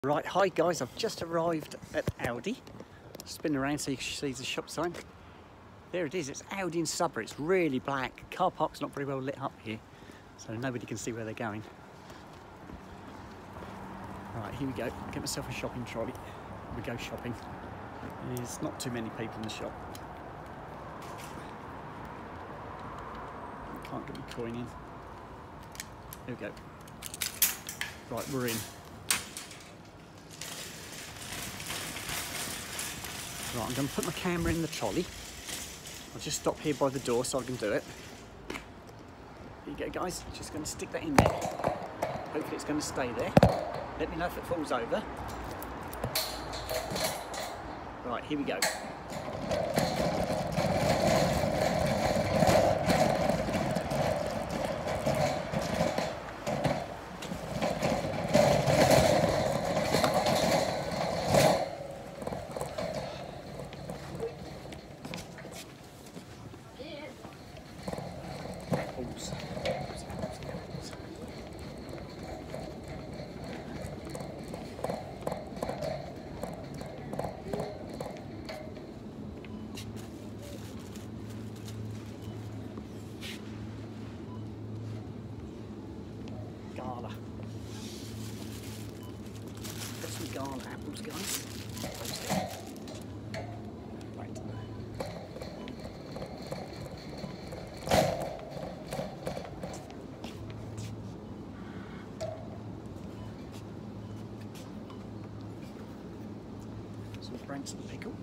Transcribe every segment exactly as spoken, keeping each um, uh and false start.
Right, hi guys, I've just arrived at Aldi. Spin around so you can see the shop sign. There it is, it's Aldi in Sudbury. It's really black. Car park's not very well lit up here, so nobody can see where they're going. Right, here we go. Get myself a shopping trolley. We go shopping. There's not too many people in the shop. Can't get my coin in. There we go. Right, we're in. Right, I'm going to put my camera in the trolley. I'll just stop here by the door so I can do it. Here you go guys, just going to stick that in there. Hopefully it's going to stay there. Let me know if it falls over. Right, here we go. Apples. Apples, apples, apples. Gala. Got some Gala apples, guys. Right. Some Branson pickle.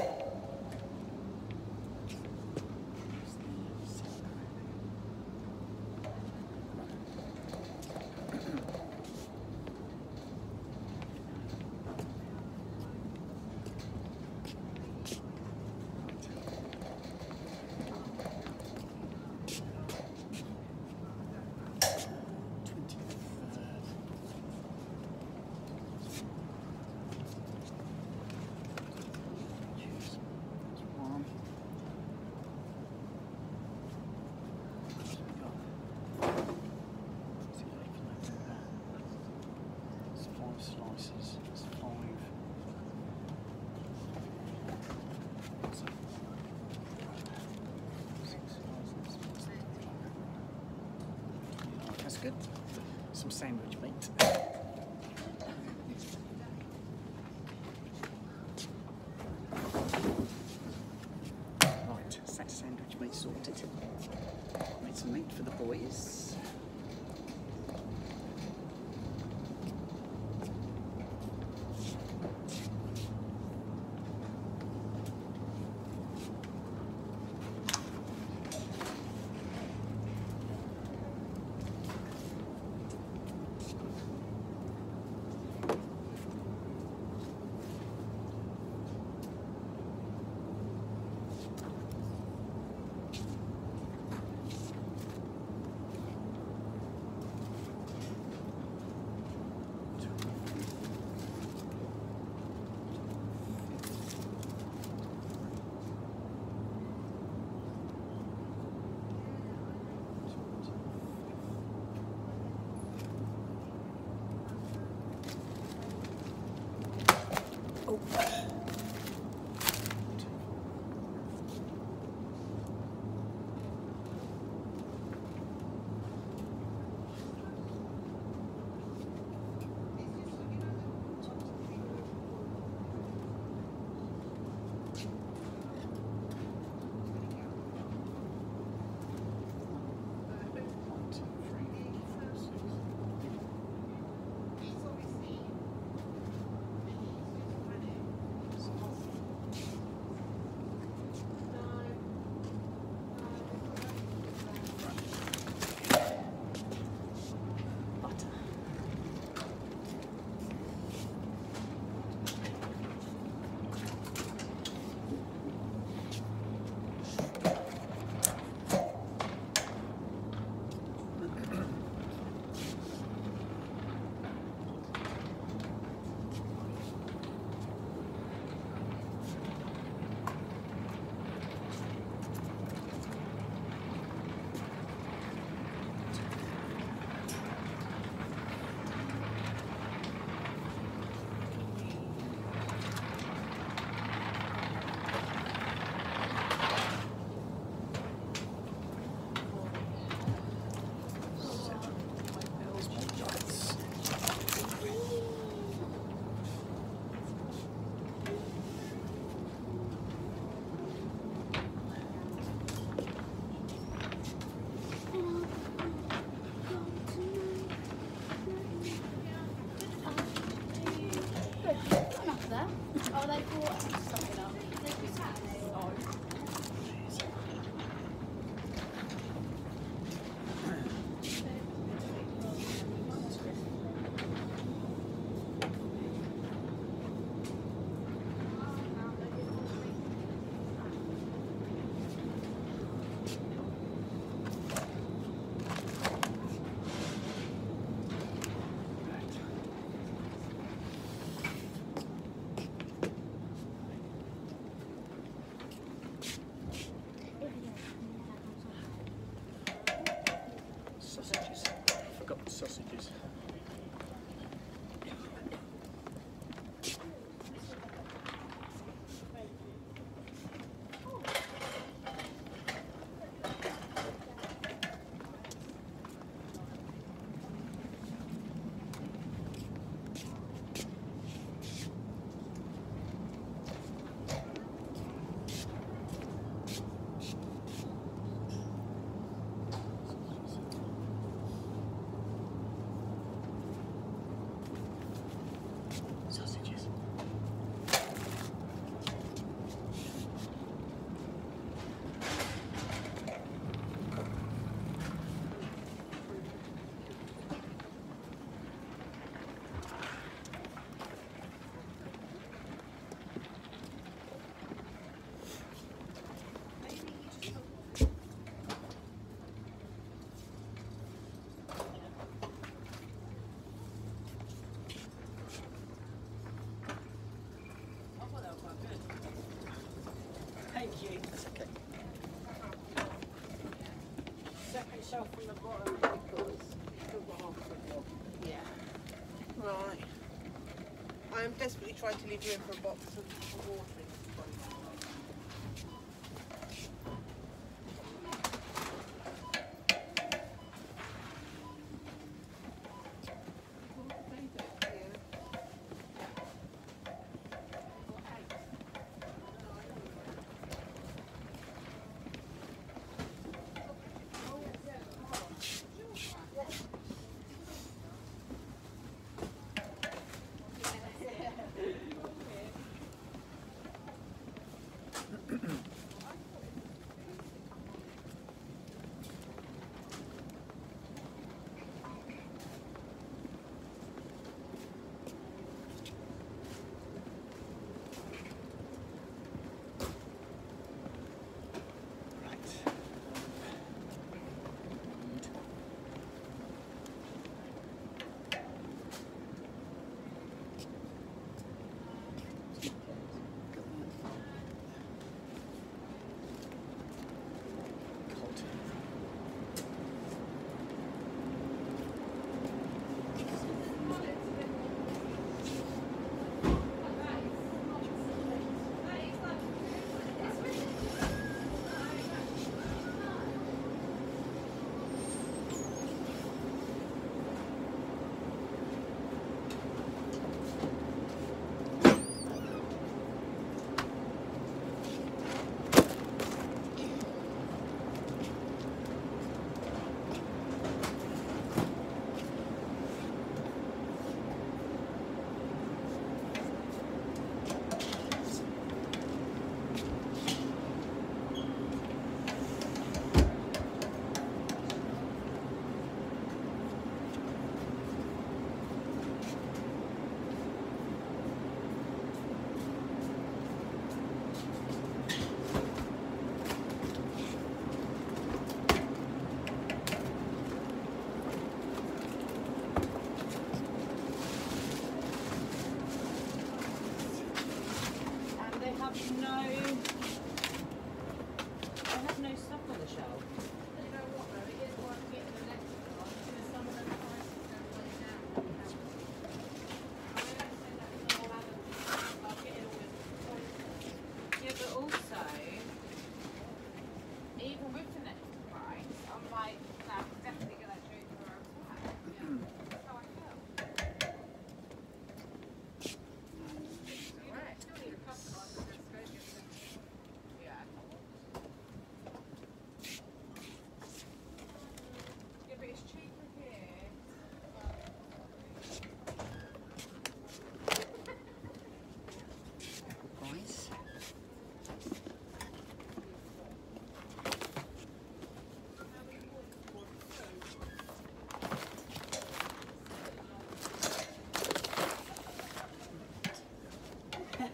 Slices, it's five. Right, that's good. Some sandwich meat. Right, that's sandwich meat sorted. Made some meat for the boys. enough there. Oh, they brought something up. Oh. Sausages. I forgot the sausages. Sausages. Thank you. That's okay. Second shelf from the bottom because still got half of it. Yeah. Right. I am desperately trying to leave you in for a box of water.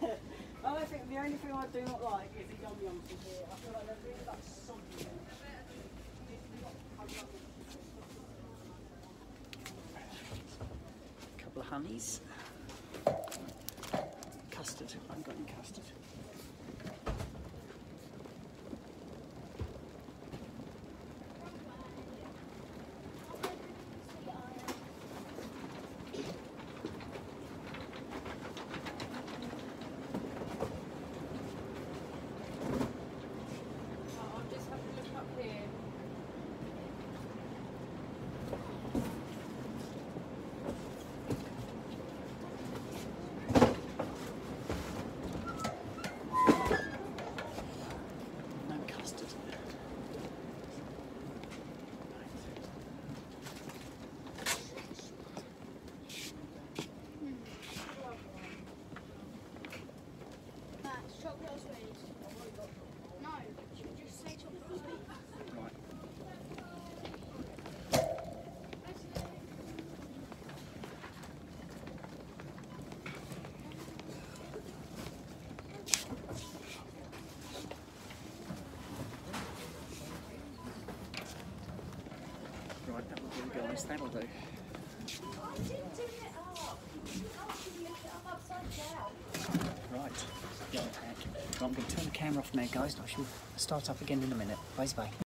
I think the only thing I do not like is the yum yums in here. I feel like they're really like soggy. A couple of honeys. Custard. I haven't got any custard. I'll just have to look up here. No custard. That's chocolate or sweet? No, you can just say chocolate or sweet. Right. Right, that will do, guys. That will do. Right. Right, I'm going to turn the camera off now, guys. I shall start up again in a minute. Bye bye.